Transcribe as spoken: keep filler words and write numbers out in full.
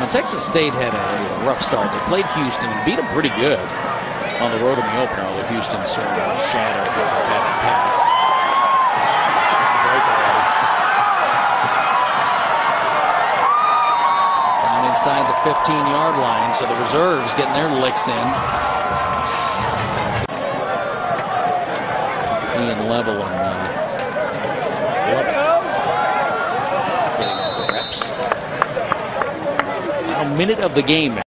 Now, Texas State had a rough start. They played Houston and beat them pretty good on the road in the opener, although Houston sort of shattered what they had to pass. Down inside the fifteen yard line, so the reserves getting their licks in. Ian Level and uh, getting reps. Now, minute of the game.